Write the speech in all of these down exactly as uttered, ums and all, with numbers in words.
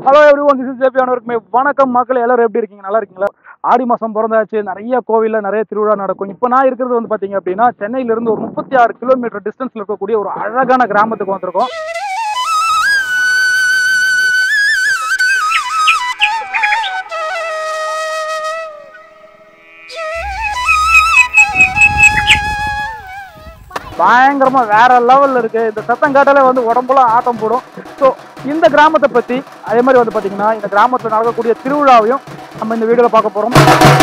Hello everyone, this is J P அனைவருக்குமே வணக்கம் மக்களே. எல்லாரும் எப்படி இருக்கீங்க? நல்லா இருக்கீங்களா? ஆடி மாசம் பிறந்தாச்சு. நிறைய கோவில்ல நிறைய திருவிழா நடக்கும். இப்போ நான் இருக்கிறது வந்து பாத்தீங்க அப்படின்னா சென்னையில இருந்து ஒரு முப்பத்தி ஆறு கிலோமீட்டர் டிஸ்டன்ஸ்ல இருக்கக்கூடிய ஒரு அழகான கிராமத்துக்கு வந்திருக்கோம். பயங்கரமா வேற லெவல்ல இருக்கு. இந்த சத்தம் காட்டாலே வந்து உடம்புலாம் ஆட்டம் போடும். ஸோ இந்த கிராமத்தை பத்தி அதே மாதிரி வந்து பாத்தீங்கன்னா இந்த கிராமத்தில் நடக்கக்கூடிய திருவிழாவையும் நம்ம இந்த வீடியோல பார்க்க போறோம்.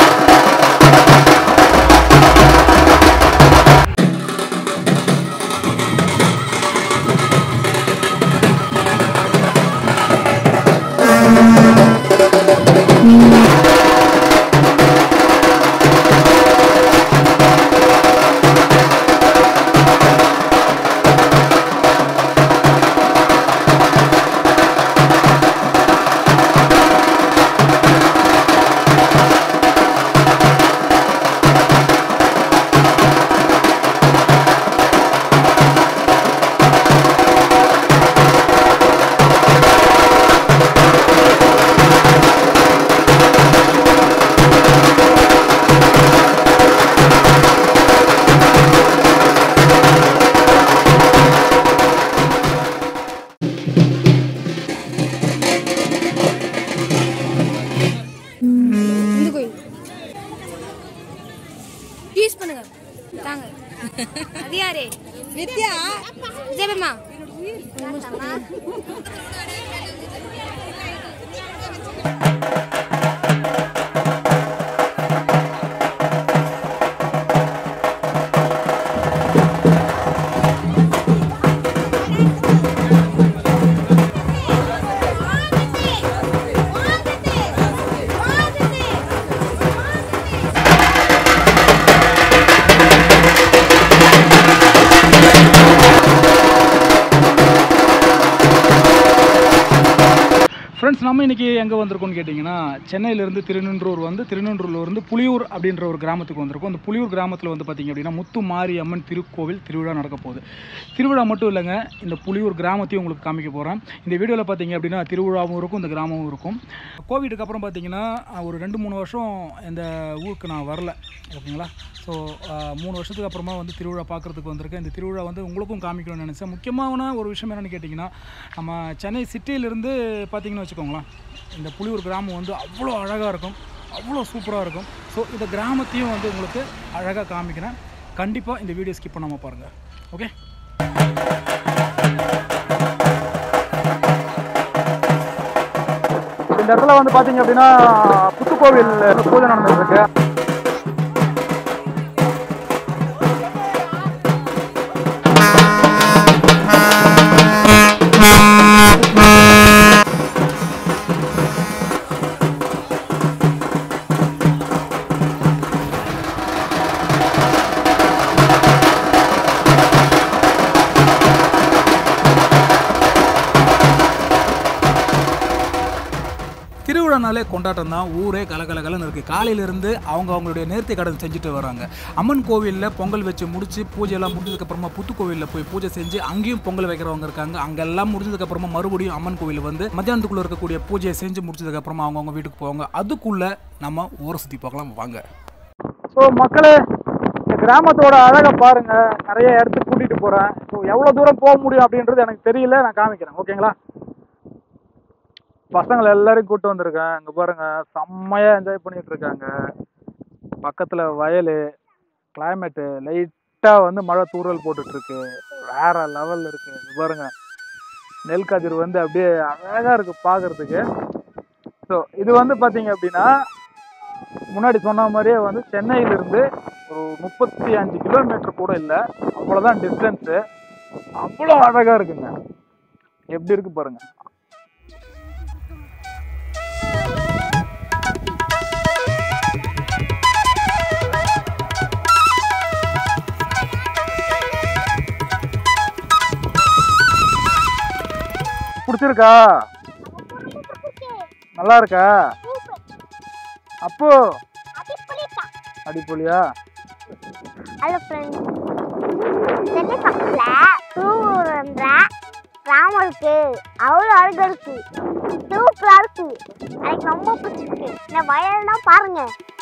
ஃப்ரெண்ட்ஸ், நம்ம இன்றைக்கி எங்கே வந்திருக்கோம்னு கேட்டிங்கன்னா சென்னையிலேருந்து திருநின்றூர் வந்து திருநின்றூர்லேருந்து புலியூர் அப்படின்ற ஒரு கிராமத்துக்கு வந்திருக்கோம். அந்த புலியூர் கிராமத்தில் வந்து பார்த்திங்க அப்படின்னா முத்து மாரியம்மன் திருக்கோவில் திருவிழா நடக்க போகுது. திருவிழா மட்டும் இல்லைங்க, இந்த புலியூர் கிராமத்தையும் உங்களுக்கு காமிக்க போகிறேன். இந்த வீடியோவில் பார்த்திங்க அப்படின்னா திருவிழாவும் இருக்கும், இந்த கிராமமும் இருக்கும். கோவிடுக்கு அப்புறம் பார்த்திங்கன்னா ஒரு ரெண்டு மூணு வருஷம் இந்த ஊருக்கு நான் வரல, ஓகேங்களா. ஸோ மூணு வருஷத்துக்கு அப்புறமா வந்து திருவிழா பார்க்குறதுக்கு வந்திருக்கேன். இந்த திருவிழா வந்து உங்களுக்கும் காமிக்கணும்னு நினச்சேன். முக்கியமான ஒரு விஷயம் என்னென்னு கேட்டிங்கன்னா, நம்ம சென்னை சிட்டியிலேருந்து பார்த்திங்கன்னு வச்சுக்கோங்களேன், இந்த புலியூர் கிராமம் வந்து அவ்வளோ அழகாக இருக்கும், அவ்வளோ சூப்பராக இருக்கும். ஸோ இந்த கிராமத்தையும் வந்து உங்களுக்கு அழகாக காமிக்கிறேன். கண்டிப்பாக இந்த வீடியோ ஸ்கிப் பண்ணாமல் பாருங்கள், ஓகே. இந்த இடத்துல வந்து பார்த்தீங்க அப்படின்னா புத்துக்கோவில் பூஜை நடந்துருக்கு. திருவிழானாலே கொண்டாட்டம் தான், ஊரே கலகலகலன்னு இருக்குது. காலையிலேருந்து அவங்க அவங்களுடைய நேர்த்தி கடன் செஞ்சுட்டு வராங்க. அம்மன் கோவிலில் பொங்கல் வச்சு முடிச்சு பூஜையெல்லாம் முடிஞ்சதுக்கப்புறமா புத்து கோவிலில் போய் பூஜை செஞ்சு அங்கேயும் பொங்கல் வைக்கிறவங்க இருக்காங்க. அங்கெல்லாம் முடிஞ்சதுக்கப்புறமா மறுபடியும் அம்மன் கோவில் வந்து மத்தியானத்துக்குள்ளே இருக்கக்கூடிய பூஜையை செஞ்சு முடிச்சதுக்கப்புறமா அவங்கவுங்க வீட்டுக்கு போவாங்க. அதுக்குள்ளே நம்ம ஊரை சுற்றி பார்க்கலாம் வாங்க. ஸோ மக்களே, இந்த கிராமத்தோட அழகை பாருங்கள். நிறைய இடத்துக்கு கூட்டிகிட்டு போகிறேன். ஸோ எவ்வளோ தூரம் போக முடியும் அப்படின்றது எனக்கு தெரியல, நான் காமிக்கிறேன், ஓகேங்களா. பசங்களை எல்லாரையும் கூப்பிட்டு வந்திருக்கேன். இங்கே பாருங்கள், செம்மையாக என்ஜாய் பண்ணிகிட்டு இருக்காங்க. பக்கத்தில் வயல், கிளைமேட்டு லைட்டாக வந்து மழை தூறல் போட்டுட்ருக்கு, வேறு லெவலில் இருக்குது. இது பாருங்கள், நெல் கதிர் வந்து அப்படியே அழகாக இருக்குது பார்க்குறதுக்கு. ஸோ இது வந்து பார்த்தீங்க அப்படின்னா முன்னாடி சொன்ன மாதிரியே வந்து சென்னையிலேருந்து ஒரு முப்பத்தி அஞ்சு கிலோமீட்டர் கூட இல்லை, அவ்வளோதான் டிஸ்டன்ஸு. அவ்வளோ அழகாக இருக்குங்க. எப்படி இருக்குது பாருங்கள். பிடிச்சிருக்கா? நல்லா இருக்கா? அப்போ அடிப்பொலியா? ஹலோ ஃப்ரெண்ட்ஸ், சென்னை பக்கத்துல தூரம்ன்ற ராம இருக்கு, அவ்வளோ அழகா இருக்கு, சூப்பரா இருக்கு. எனக்கு ரொம்ப பிடிச்சிருக்கு. இந்த வயல் தான் பாருங்க.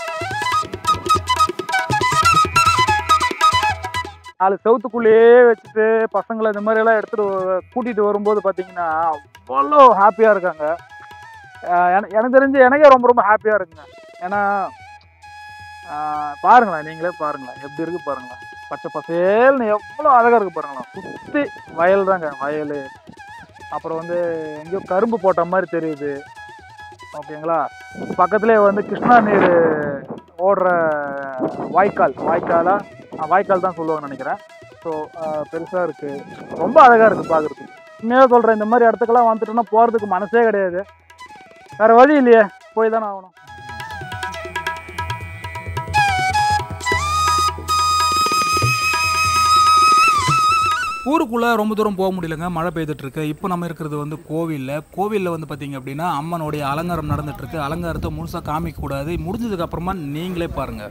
நாலு செவத்துக்குள்ளேயே வச்சுட்டு பசங்களை இந்த மாதிரி எல்லாம் எடுத்துட்டு கூட்டிட்டு வரும்போது பார்த்தீங்கன்னா அவ்வளோ ஹாப்பியாக இருக்காங்க. எனக்கு தெரிஞ்சு எனக்கே ரொம்ப ரொம்ப ஹாப்பியாக இருக்குங்க. ஏன்னா பாருங்களேன், நீங்களே பாருங்களேன் எப்படி இருக்கு பாருங்களேன். பச்சை பசேல்னு எவ்வளோ அழகாக இருக்கு பாருங்களேன். சுற்றி வயல் தாங்க, வயல். அப்புறம் வந்து எங்கேயோ கரும்பு போட்ட மாதிரி தெரியுது. ஓகேங்களா. பக்கத்துலேயே வந்து கிருஷ்ணா நீர் ஓடுற வாய்க்கால் வாய்க்காலா வாய்க்கால் தான் சொல்லுவாங்கன்னு நினைக்கிறேன். ஸோ பெருசாக இருக்குது, ரொம்ப அழகாக இருக்குது பார்க்குறதுக்கு. உண்மையாக சொல்கிறேன், இந்த மாதிரி இடத்துக்கெல்லாம் வந்துட்டோன்னா போகிறதுக்கு மனசே கிடையாது. வேறு வழி இல்லையே, போய் தானே ஆகணும். ஊருக்குள்ளே ரொம்ப தூரம் போக முடியலங்க, மழை பெய்துட்ருக்கு. இப்போ நம்ம இருக்கிறது வந்து கோவிலில். கோவிலில் வந்து பார்த்திங்க அப்படின்னா அம்மனுடைய அலங்காரம் நடந்துகிட்ருக்கு. அலங்காரத்தை முழுசாக காமிக்கக்கூடாது, முடிஞ்சதுக்கப்புறமா நீங்களே பாருங்கள்.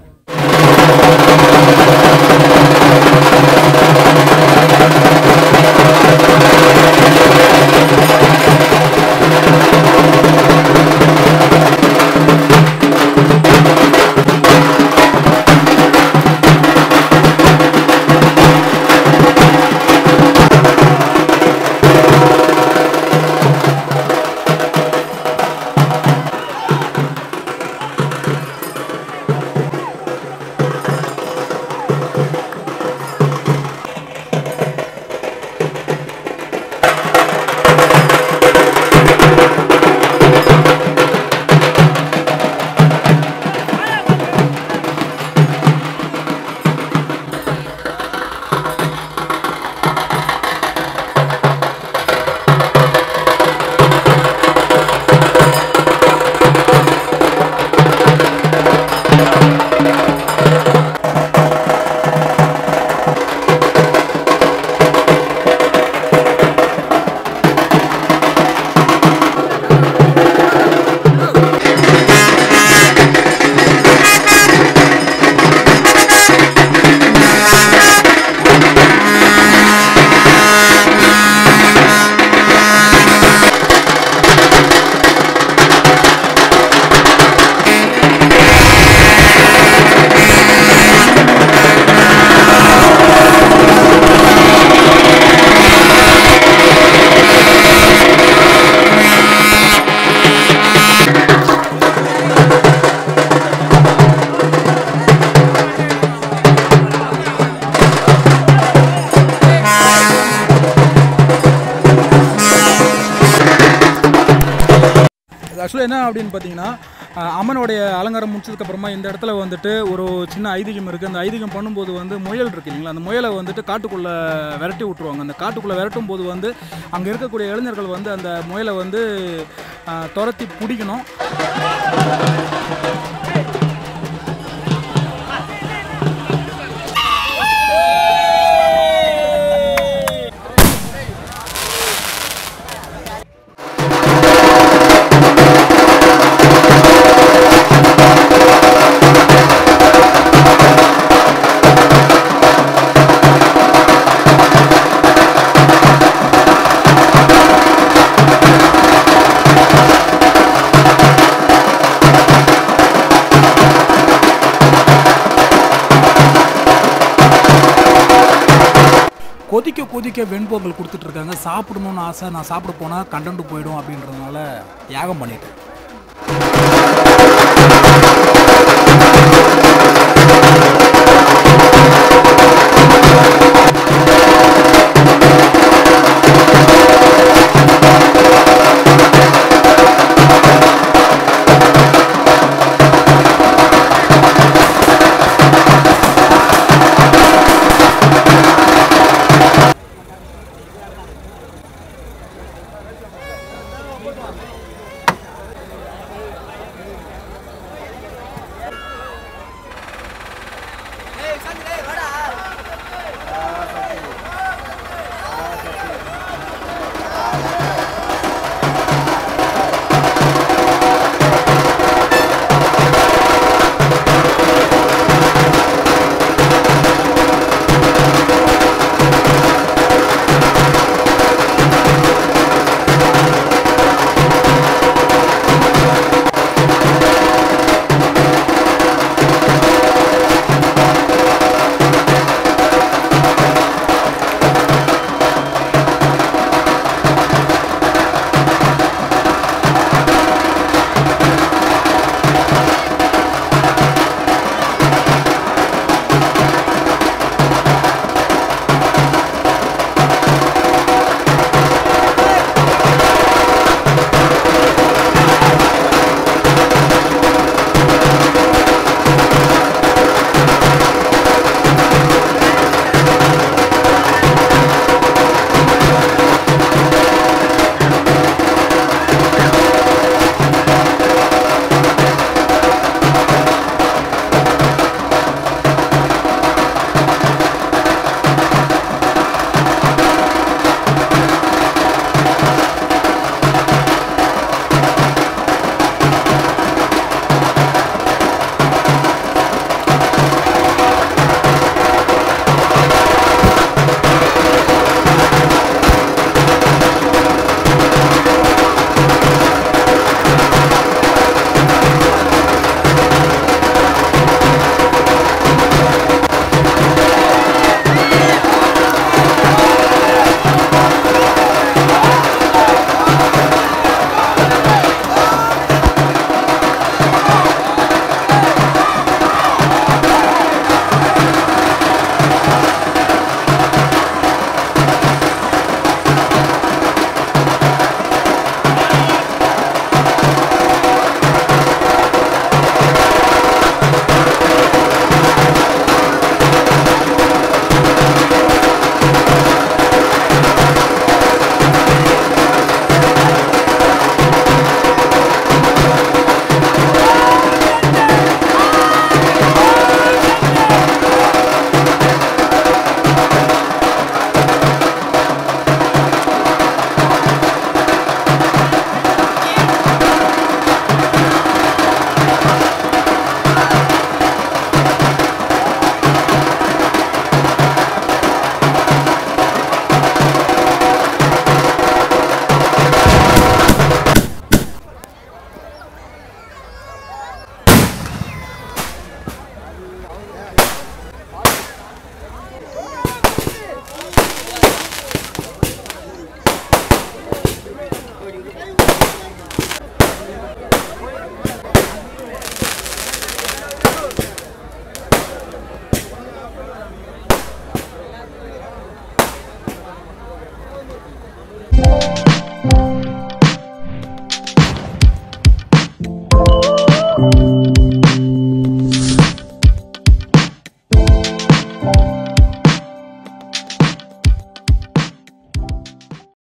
ஆக்சுவலாக என்ன அப்படின்னு பார்த்தீங்கன்னா, அம்மனுடைய அலங்காரம் முடிச்சதுக்கப்புறமா இந்த இடத்துல வந்துட்டு ஒரு சின்ன ஐதீகம் இருக்குது. அந்த ஐதீகம் பண்ணும்போது வந்து முயல் இருக்குது இல்லைங்களா, அந்த முயலை வந்துட்டு காட்டுக்குள்ளே விரட்டி விட்ருவாங்க. அந்த காட்டுக்குள்ளே விரட்டும் போது வந்து அங்கே இருக்கக்கூடிய இளைஞர்கள் வந்து அந்த முயலை வந்து துரத்தி பிடிக்கணும். கொதிக்க கொதிக்க வெண்பொங்கல் கொடுத்துட்ருக்காங்க. சாப்பிடணுன்னு ஆசை, நான் சாப்பிட போனால் கண்டென்ட் போயிடும் அப்படின்றதுனால யாகம் பண்ணிட்டேன்.